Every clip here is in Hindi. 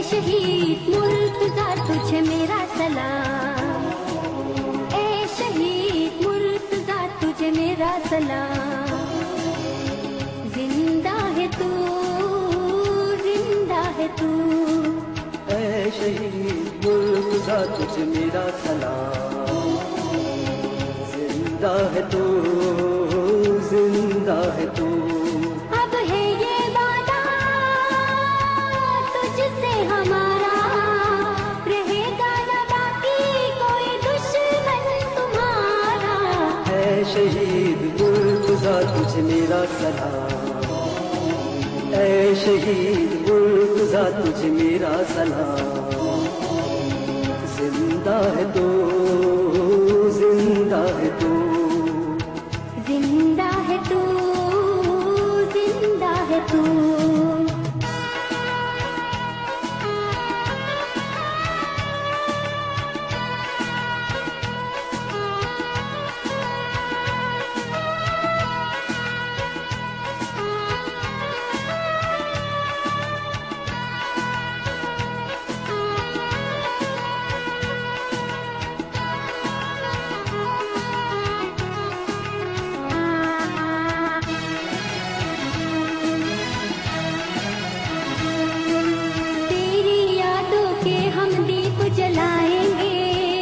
शहीद मुर्तज़ा तुझे मेरा सलाम, ए शहीद मुर्तज़ा तुझे मेरा सलाम। जिंदा है तू, जिंदा है तू, ए शहीद मुर्तज़ा तुझे मेरा सलाम। जिंदा है तू, जिंदा है तू। अब है ये वादा तुझसे हमारा, रहेगा न बाकी कोई दुश्मन तुम्हारा। ऐ शहीद मुर्तज़ा तुझे मेरा सलाम, ऐ शहीद मुर्तज़ा तुझे मेरा सलाम। जिंदा है तू, जिंदा है तू, जिंदा है तू, जिंदा है तू। जलाएंगे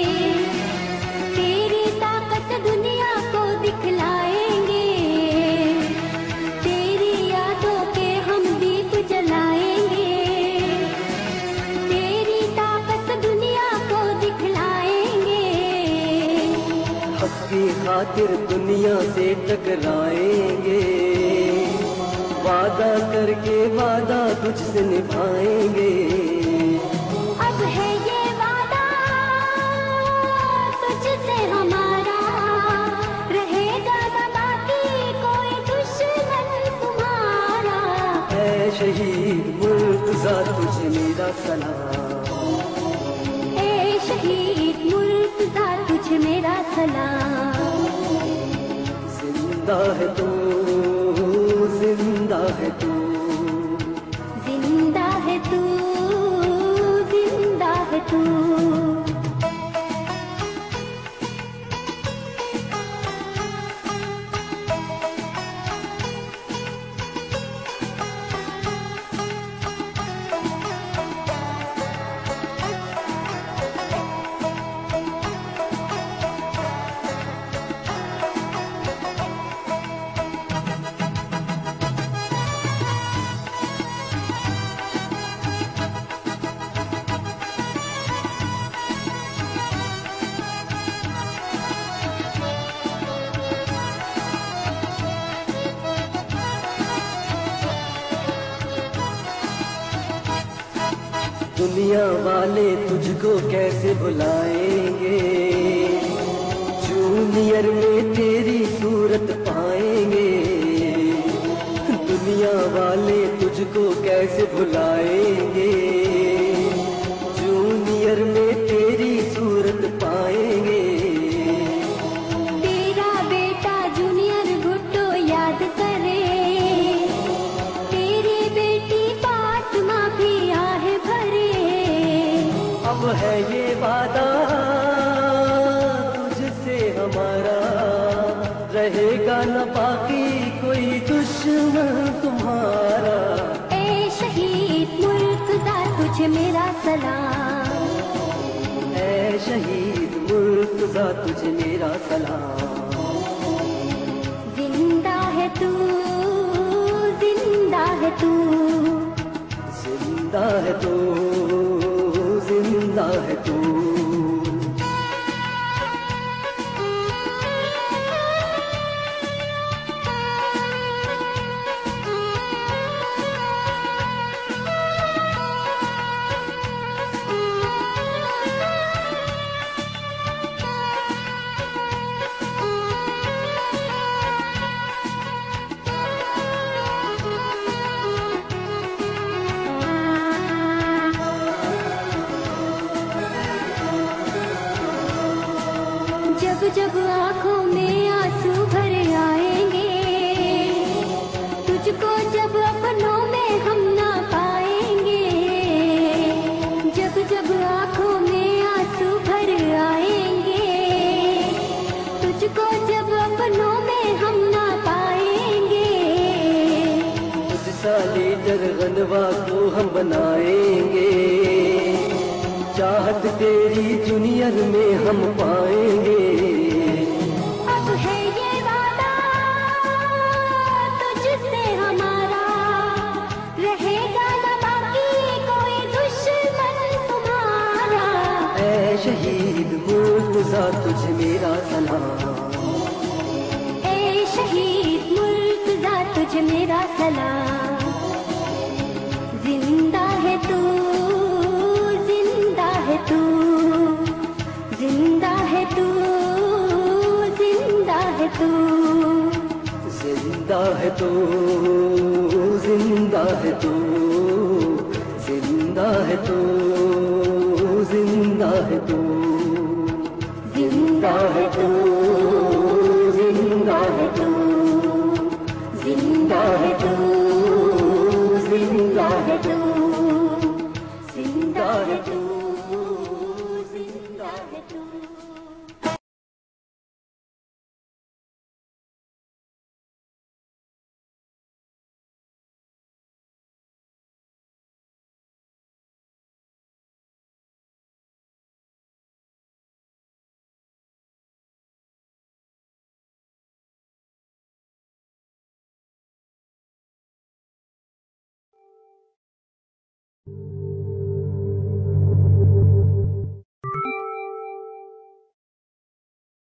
तेरी ताकत दुनिया को दिखलाएंगे, तेरी यादों के हम दीप जलाएंगे, तेरी ताकत दुनिया को दिखलाएंगे। हक की खातिर दुनिया से टकराएंगे, वादा करके वादा तुझसे निभाएंगे। अब है ये वादा तुझसे हमारा, रहेगा न बाकी कोई दुश्मन तुम्हारा। ऐ शहीद मुर्तज़ा तुझे मेरा सलाम, ए शहीद मुर्तज़ा तुझे मेरा सलाम। जिंदा है तू, जिंदा है तू, जिंदा है तू, जिंदा है तू। दुनिया वाले तुझको कैसे भुलाएंगे, जूनियर में तेरी सूरत पाएंगे। दुनिया वाले तुझको कैसे भुलाएंगे, जूनियर में तेरी सूरत पाएंगे। तेरा बेटा जूनियर भुट्टो याद करे, तेरी बेटी फातिमा भी आहे भरे। अब है ये वादा तुझसे हमारा, रहेगा न बाकी कोई दुश्मन तुम्हारा। ए शहीद मुर्तज़ा तुझे मेरा सलाम, ऐ शहीद मुर्तज़ा तुझे मेरा सलाम। जिंदा है तू, जिंदा है तू, जिंदा है तू, जिंदा है तू। जब जब आंखों में आंसू भर आएंगे, तुझको जब अपनों में हम ना पाएंगे। गनवा को हम बनाएंगे, चाहत तेरी जूनियर में हम पाएंगे। अब है ये वादा तुझसे हमारा, रहेगा न बाकी कोई दुश्मन तुम्हारा। ऐ शहीद मुर्तजा तुझे मेरा सलाम, ऐ शहीद मुर्तजा तुझे मेरा सलाम। जिंदा है तू, जिंदा है तू, जिंदा है तू, जिंदा है तू, जिंदा है तू, जिंदा है तू, जिंदा है तू, जिंदा है तू, जिंदा है तू, जिंदा है तू, जिंदा है तू, जिंदा है तू।